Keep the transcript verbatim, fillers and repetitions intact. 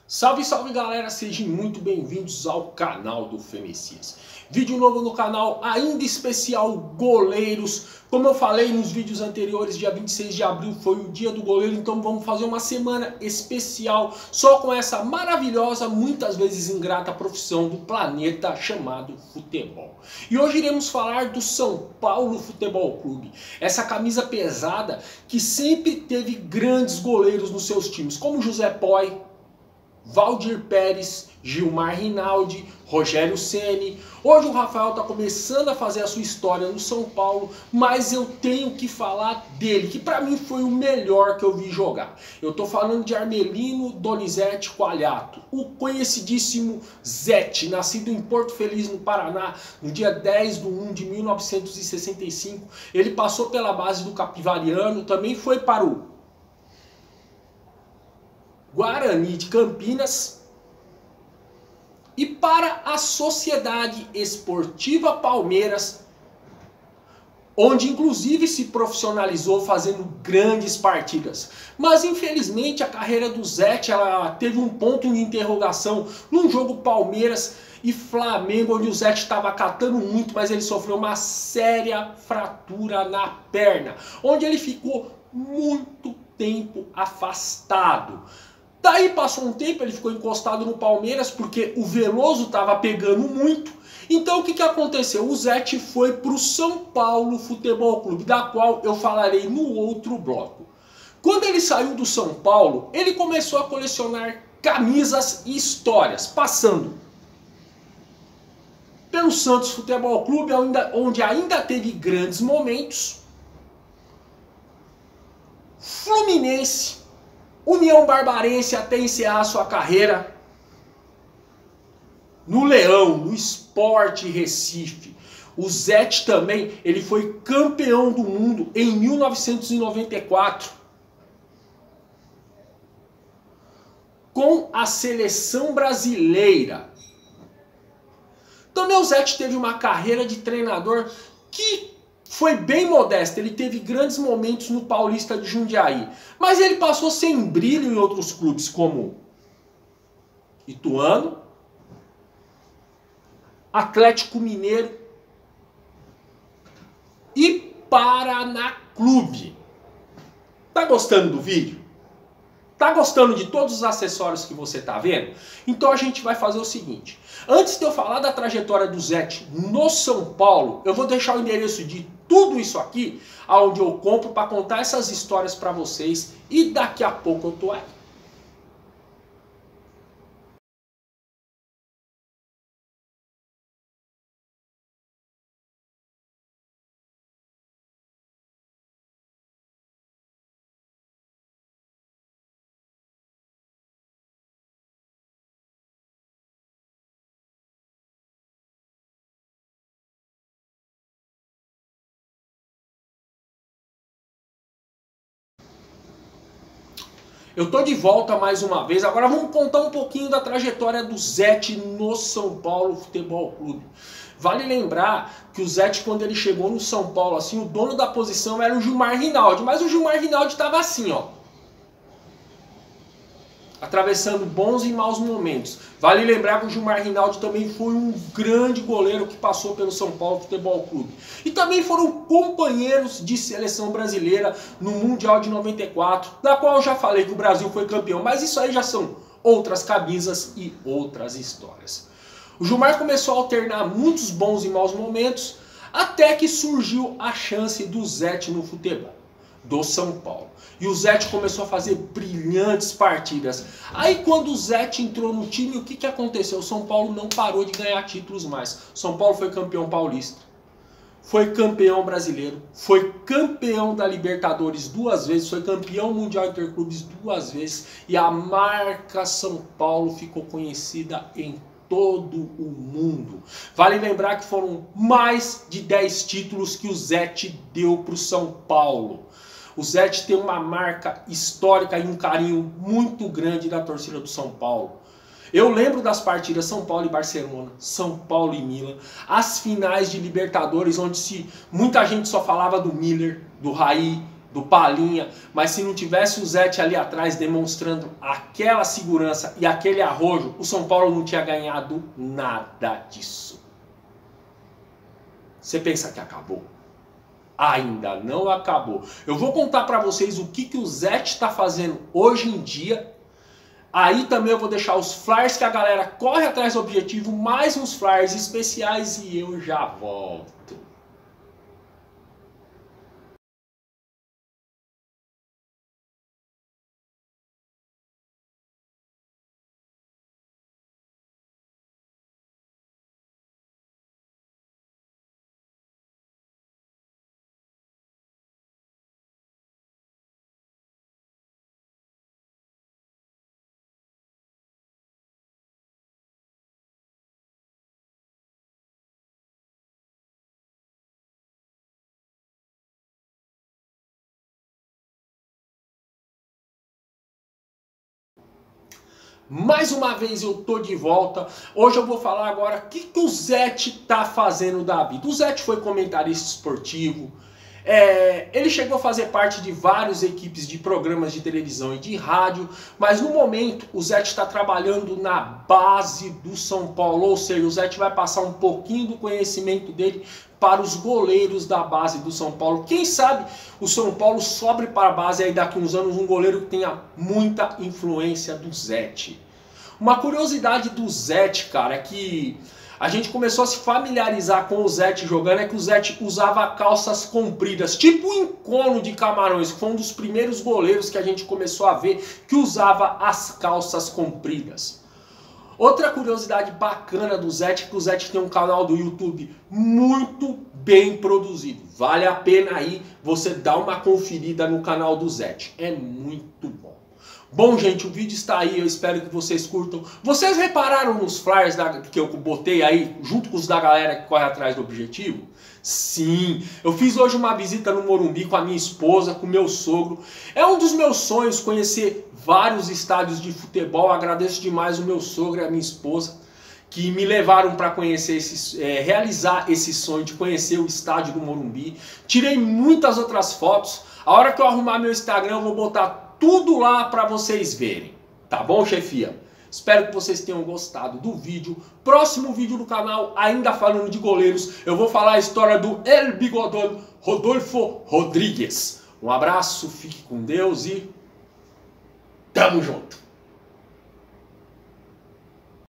Salve, salve galera, sejam muito bem-vindos ao canal do Fê Messias. Vídeo novo no canal, ainda especial goleiros. Como eu falei nos vídeos anteriores, dia vinte e seis de abril foi o dia do goleiro, então vamos fazer uma semana especial só com essa maravilhosa, muitas vezes ingrata profissão do planeta chamado futebol. E hoje iremos falar do São Paulo Futebol Clube, essa camisa pesada que sempre teve grandes goleiros nos seus times, como José Poy, Valdir Pérez, Gilmar Rinaldi, Rogério Ceni. Hoje o Rafael está começando a fazer a sua história no São Paulo, mas eu tenho que falar dele, que para mim foi o melhor que eu vi jogar. Eu estou falando de Armelino Donizete Qualiato, o conhecidíssimo Zete, nascido em Porto Feliz, no Paraná, no dia dez de um de mil novecentos e sessenta e cinco. Ele passou pela base do Capivariano, também foi para o Guarani de Campinas e para a Sociedade Esportiva Palmeiras, onde inclusive se profissionalizou fazendo grandes partidas. Mas infelizmente a carreira do Zete ela teve um ponto de interrogação num jogo Palmeiras e Flamengo, onde o Zete estava catando muito, mas ele sofreu uma séria fratura na perna, onde ele ficou muito tempo afastado. Daí passou um tempo, ele ficou encostado no Palmeiras porque o Veloso estava pegando muito. Então o que, que aconteceu? O Zete foi para o São Paulo Futebol Clube, da qual eu falarei no outro bloco. Quando ele saiu do São Paulo, ele começou a colecionar camisas e histórias, passando pelo Santos Futebol Clube, onde ainda teve grandes momentos, Fluminense, União Barbarense até encerrar sua carreira no Leão, no Sport Recife. O Zete também, ele foi campeão do mundo em mil novecentos e noventa e quatro com a seleção brasileira. Também o Zete teve uma carreira de treinador que foi bem modesto, ele teve grandes momentos no Paulista de Jundiaí, mas ele passou sem brilho em outros clubes como Ituano, Atlético Mineiro e Paraná Clube. Tá gostando do vídeo? Tá gostando de todos os acessórios que você tá vendo? Então a gente vai fazer o seguinte. Antes de eu falar da trajetória do Zete no São Paulo, eu vou deixar o endereço de tudo isso aqui, onde eu compro para contar essas histórias para vocês. E daqui a pouco eu tô aí. Eu tô de volta mais uma vez, agora vamos contar um pouquinho da trajetória do Zete no São Paulo Futebol Clube. Vale lembrar que o Zete, quando ele chegou no São Paulo, assim, o dono da posição era o Gilmar Rinaldi, mas o Gilmar Rinaldi estava assim, ó, atravessando bons e maus momentos. Vale lembrar que o Gilmar Rinaldi também foi um grande goleiro que passou pelo São Paulo Futebol Clube. E também foram companheiros de seleção brasileira no Mundial de noventa e quatro, da qual eu já falei que o Brasil foi campeão, mas isso aí já são outras camisas e outras histórias. O Gilmar começou a alternar muitos bons e maus momentos, até que surgiu a chance do Zete no futebol do São Paulo. E o Zete começou a fazer brilhantes partidas. Aí quando o Zete entrou no time, o que, que aconteceu? O São Paulo não parou de ganhar títulos mais. São Paulo foi campeão paulista, foi campeão brasileiro, foi campeão da Libertadores duas vezes, foi campeão mundial interclubes duas vezes. E a marca São Paulo ficou conhecida em todo o mundo. Vale lembrar que foram mais de dez títulos que o Zete deu para o São Paulo. O Zete tem uma marca histórica e um carinho muito grande da torcida do São Paulo. Eu lembro das partidas São Paulo e Barcelona, São Paulo e Milan, as finais de Libertadores, onde se, muita gente só falava do Miller, do Raí, do Palinha, mas se não tivesse o Zete ali atrás demonstrando aquela segurança e aquele arrojo, o São Paulo não tinha ganhado nada disso. Você pensa que acabou? Ainda não acabou. Eu vou contar para vocês o que, que o Zete está fazendo hoje em dia. Aí também eu vou deixar os flyers que a galera corre atrás do objetivo, mais uns flyers especiais e eu já volto. Mais uma vez eu tô de volta. Hoje eu vou falar agora o que, que o Zete tá fazendo da vida. O Zete foi comentarista esportivo. É, ele chegou a fazer parte de várias equipes de programas de televisão e de rádio, mas no momento o Zete está trabalhando na base do São Paulo, ou seja, o Zete vai passar um pouquinho do conhecimento dele para os goleiros da base do São Paulo. Quem sabe o São Paulo sobre para a base aí daqui uns anos um goleiro que tenha muita influência do Zete. Uma curiosidade do Zete, cara, é que a gente começou a se familiarizar com o Zete jogando, é que o Zete usava calças compridas, tipo um Encono de Camarões, que foi um dos primeiros goleiros que a gente começou a ver que usava as calças compridas. Outra curiosidade bacana do Zete é que o Zete tem um canal do YouTube muito bem produzido. Vale a pena aí você dar uma conferida no canal do Zete. É muito bom. Bom, gente, o vídeo está aí, eu espero que vocês curtam. Vocês repararam nos flyers da, que eu botei aí, junto com os da galera que corre atrás do objetivo? Sim, eu fiz hoje uma visita no Morumbi com a minha esposa, com o meu sogro. É um dos meus sonhos conhecer vários estádios de futebol. Agradeço demais o meu sogro e a minha esposa que me levaram para conhecer esse, é, realizar esse sonho de conhecer o estádio do Morumbi. Tirei muitas outras fotos. A hora que eu arrumar meu Instagram eu vou botar tudo lá para vocês verem. Tá bom, chefia? Espero que vocês tenham gostado do vídeo. Próximo vídeo do canal, ainda falando de goleiros, eu vou falar a história do El Bigodón Rodolfo Rodríguez. Um abraço, fique com Deus e tamo junto!